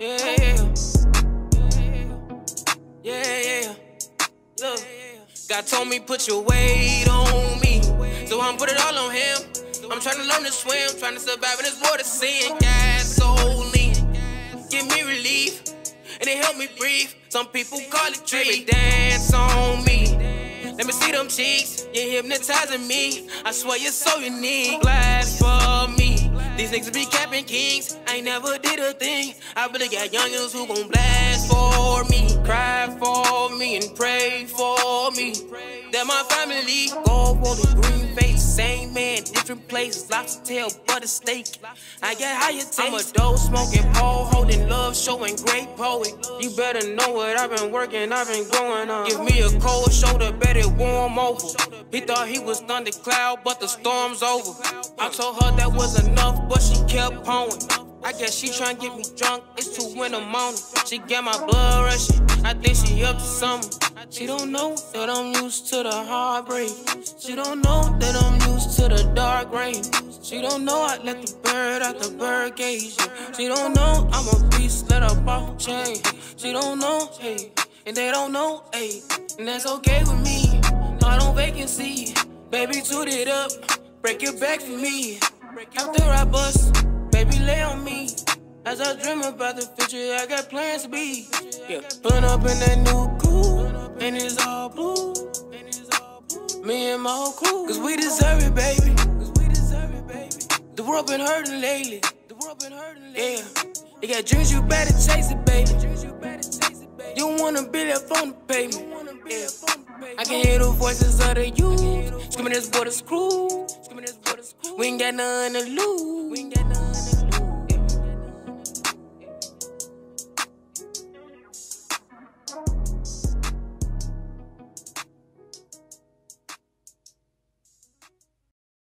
Yeah, yeah. Look, God told me put your weight on me, so I'm put it all on him. I'm trying to learn to swim, trying to survive in this water, seeing gasoline. Give me relief, and it help me breathe. Some people call it treat. Dance on me, let me see them cheeks. You're hypnotizing me, I swear you're so unique. Glass for me, these niggas be capping kings. I ain't never did a thing. I really got youngins who gon' blast for me, cry for me, and pray for me. That my family go for the green face. Same man, different places. Lobster tail, butter steak. I get higher taste. I'm a dope smoking pole, holding love, showing great poet. You better know what I've been working, I've been growing up. Give me a cold shoulder, bet it warm over. He thought he was thundercloud, but the storm's over. I told her that was enough, but she kept pouring. I guess she tryna get me drunk, it's 2 in the morning. She got my blood rushing, I think she up to something. She don't know that I'm used to the heartbreak. She don't know that I'm used to the dark rain. She don't know I let the bird out the bird cage. She don't know I'm a beast, let up off the chain. She don't know, hey, and they don't know, hey, and that's okay with me. I don't vacancy, baby, toot it up, break your back for me. After I bust, baby, lay on me. As I dream about the future, I got plans to be. Yeah, pulling up in that new coupe, and it's all blue. Me and my whole crew, cause we deserve it, baby. The world been hurting lately. Yeah, you got dreams, you better chase it, baby. You don't wanna be left on the pavement. Yeah. I can hear the voices of the youth screaming this boy the screw. We ain't got nothing to lose.